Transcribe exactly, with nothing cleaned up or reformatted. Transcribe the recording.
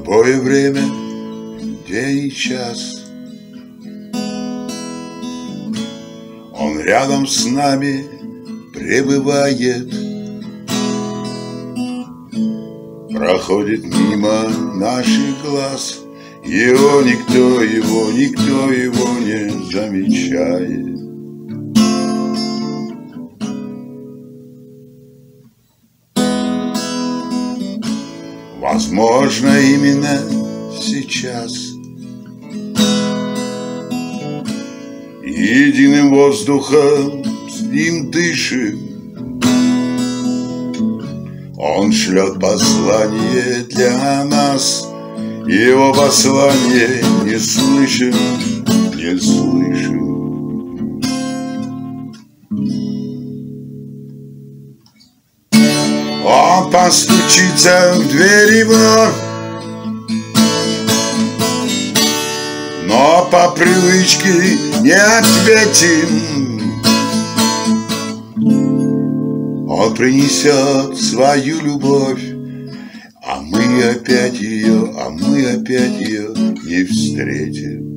любое время, день и час. Он рядом с нами пребывает, проходит мимо наших глаз. Его никто, его никто его не замечает. Возможно, именно сейчас единым воздухом с ним дышим. Он шлет послание для нас, его послание не слышим, не слышим. Он постучится в двери вновь, но по привычке не ответим. Он принесет свою любовь, а мы опять ее, а мы опять ее не встретим.